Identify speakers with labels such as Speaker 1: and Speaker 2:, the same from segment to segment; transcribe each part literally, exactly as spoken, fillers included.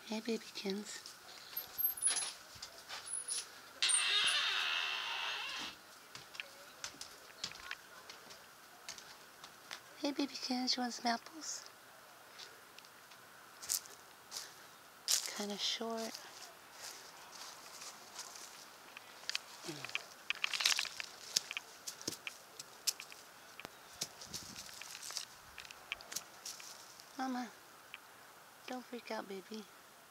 Speaker 1: Hey, babykins. Hey, babykins, you want some apples? Kind of short. Mm. Mama, don't freak out, baby.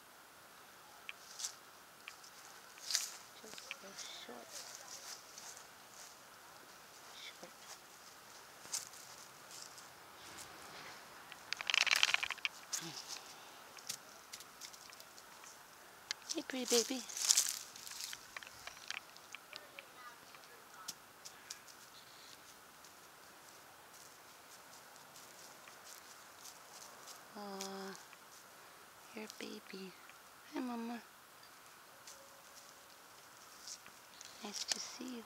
Speaker 1: Just so short. Short. Mm. Hey, pretty baby. Aw, you're a baby. Hi, Mama. Nice to see you.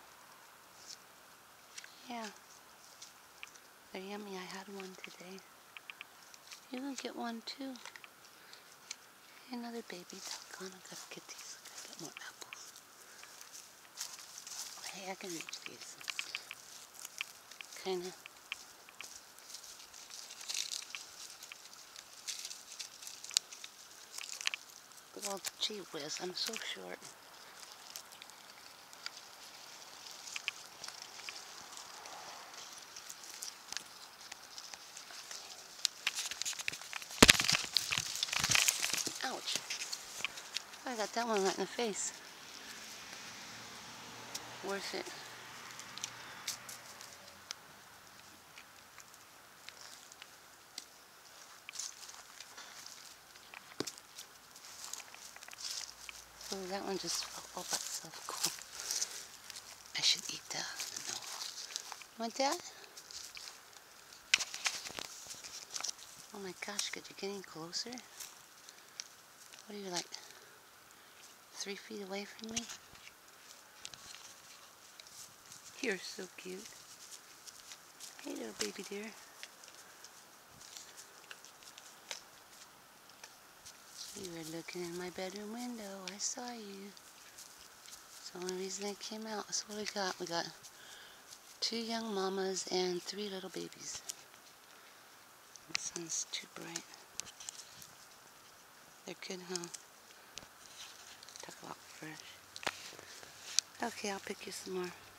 Speaker 1: Yeah. They're yummy. I had one today. You can get one too. Another baby. Doggone, I gotta get these. I gotta get more apples. Hey, I can reach these. Kinda. Well, gee whiz, I'm so short. Ouch. I got that one right in the face. Worth it. Oh, that one just fell all by itself. Cool. I should eat that. No. Want that? Oh my gosh, could you get any closer? What are you, like, three feet away from me? You're so cute. Hey, little baby dear. You were looking in my bedroom window. I saw you. It's the only reason I came out. That's what we got. We got two young mamas and three little babies. The sun's too bright. They're good, huh? Talk about fresh. Okay, I'll pick you some more.